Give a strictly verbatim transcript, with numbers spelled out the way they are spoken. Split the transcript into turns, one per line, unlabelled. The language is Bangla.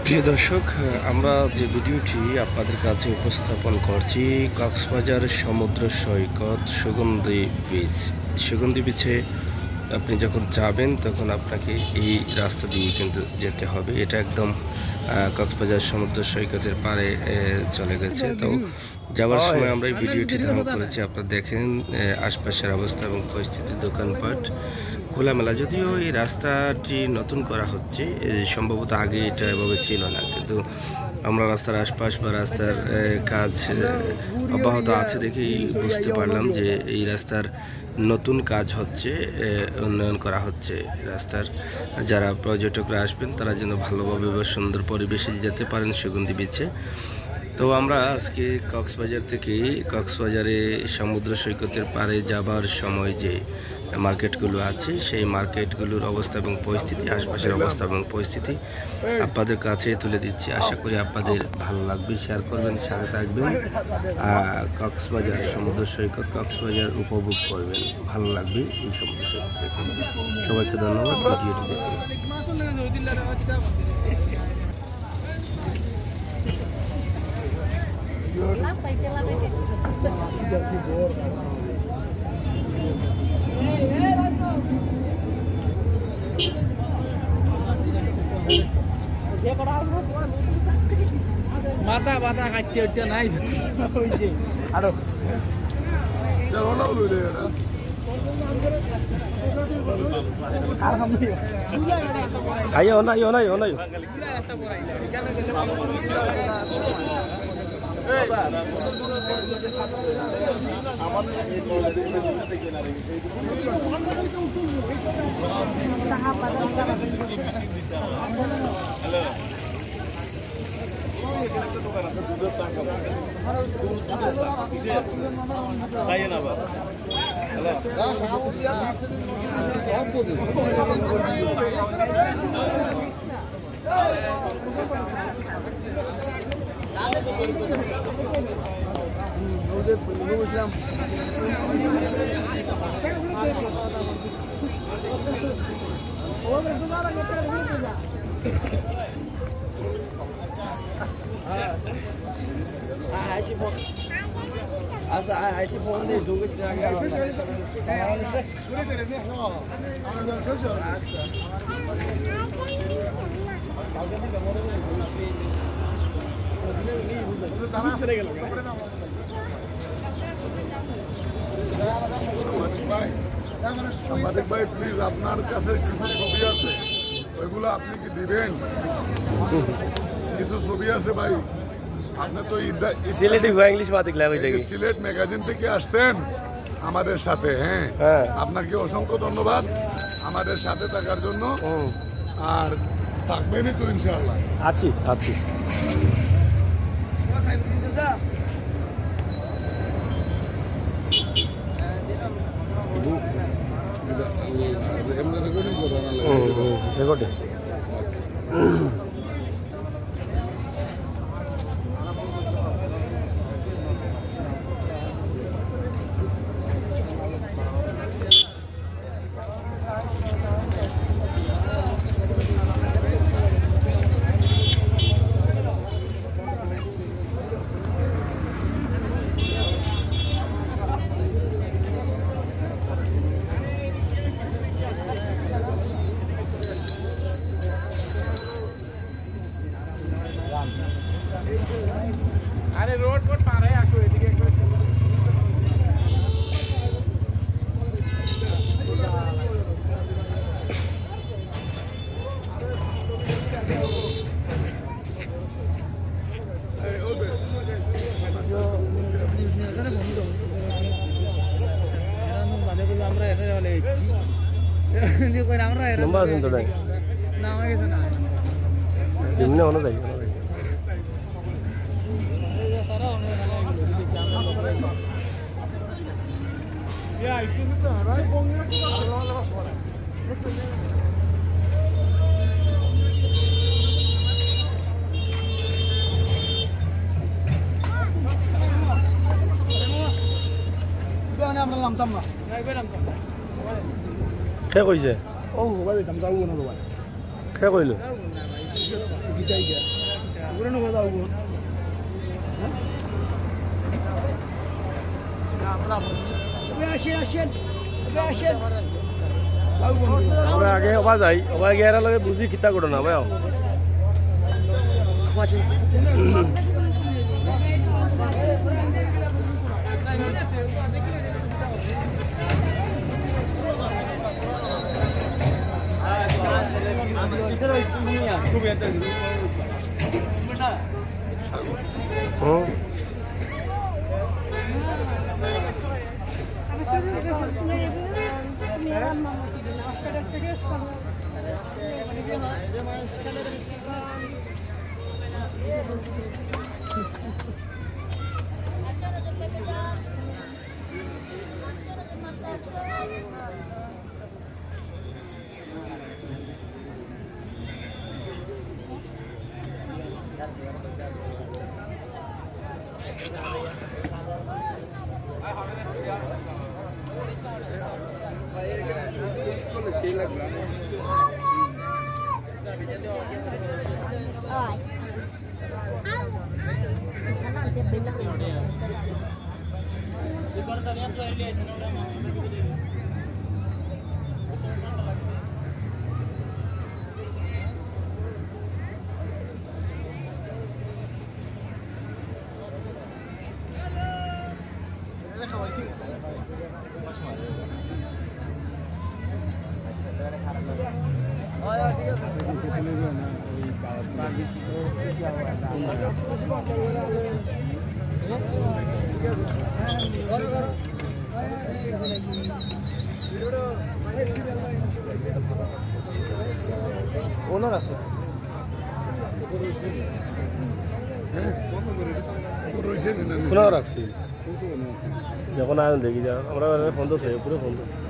প্রিয় দর্শক, আমরা যে ভিডিওটি আপনাদের কাছে উপস্থাপন করছি কক্সবাজার সমুদ্র সৈকত সুগন্ধি বিচ। সুগন্ধি বিচে আপনি যখন যাবেন তখন আপনাকে এই রাস্তা দিয়ে কিন্তু যেতে হবে। এটা একদম কক্সবাজার সমুদ্র সৈকতের পাড়ে চলে গেছে। তো যাওয়ার সময় আমরা এই ভিডিওটি ধারণ করেছি। আপনারা দেখেন আশপাশের অবস্থা এবং পরিস্থিতি, দোকানপাট খোলামেলা। যদিও এই রাস্তাটি নতুন করা হচ্ছে, সম্ভবত আগে এটা এভাবে ছিল না, কিন্তু আমরা রাস্তার আশপাশ বা রাস্তার কাজ অব্যাহত আছে দেখেই বুঝতে পারলাম যে এই রাস্তার নতুন কাজ হচ্ছে, উন্নয়ন করা হচ্ছে রাস্তার। যারা পর্যটকরা আসবেন তারা যেন ভালোভাবে বা সুন্দর পরিবেশে যেতে পারেন সুগন্ধি বিচে। তো আমরা আজকে কক্সবাজার থেকে কক্সবাজারে সমুদ্র সৈকতের পাড়ে যাবার সময় যে মার্কেটগুলো আছে সেই মার্কেটগুলোর অবস্থা এবং পরিস্থিতি, আশপাশের অবস্থা এবং পরিস্থিতি আপনাদের কাছে তুলে দিচ্ছি। আশা করি আপনাদের ভালো লাগবে, শেয়ার করবেন, সাথে থাকবেন। কক্সবাজার সমুদ্র সৈকত কক্সবাজার উপভোগ করবেন, ভালো লাগবে এই সমুদ্র সৈকত দেখুন। সবাইকে ধন্যবাদ, ভিডিওটি দেখুন।
মাথা মাথা কাটতে উঠতে নাই হয়েছে আরো
ayo na ayo na ayo na ayo
Asa ay si phone ni dungo sila nga.
সাংবাদিক ভাই, প্লিজ আপনার কাছে কিছু ছবি আছে, ওইগুলো আপনি কি দিবেন? কিছু ছবি আছে ভাই। আপনি তো
সিলেটি ইংলিশ মাতিক ল্যাঙ্গুয়েজ থেকে
সিলেট ম্যাগাজিন থেকে আসছেন আমাদের সাথে। হ্যাঁ, আপনাকে অসংখ্য ধন্যবাদ আমাদের সাথে থাকার জন্য। আর থাকবেনই তো ইনশাআল্লাহ।
আছি আছি রেকর্ডিং।
अरे रोड पर पा रहे आको एदिके আমরা এনে হলে ইচ্ছি যে কই আমরা এর
নাম্বার আছে তো নাই
না হয়ে গেছে না
দিনে হলো যাই
Ya, isso não é right. আমরা নামতাম না
কে কইছে
ও ভাই দাম যাবো না ভাই
কে কইলো
গিটাই
পুরনো কথা বলবো আসেন আসেন আসেন
আমরা আগে ওবা যাই ওবা গিয়ে লগে বুঝি কিতা করো না ভাই হুম ওনার আছে
রয়েছে
ওনার রাখছি যখন আয় দেখি যা আমরা ফোন তো সে পুরো ফোন তো